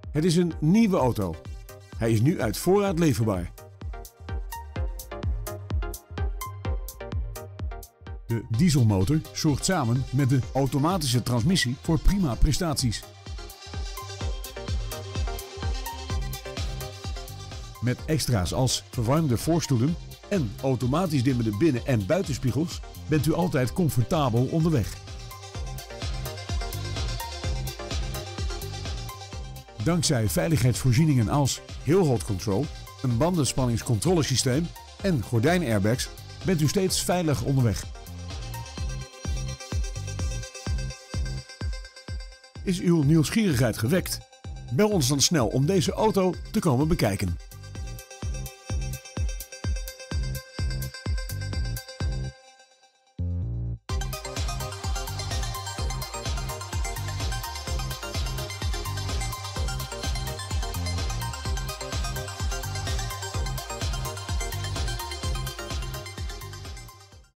Het is een nieuwe auto. Hij is nu uit voorraad leverbaar. De dieselmotor zorgt samen met de automatische transmissie voor prima prestaties. Met extra's als verwarmde voorstoelen en automatisch dimmende binnen- en buitenspiegels bent u altijd comfortabel onderweg. Dankzij veiligheidsvoorzieningen als Hill Hold Control, een bandenspanningscontrolesysteem en gordijnairbags bent u steeds veilig onderweg. Is uw nieuwsgierigheid gewekt? Bel ons dan snel om deze auto te komen bekijken.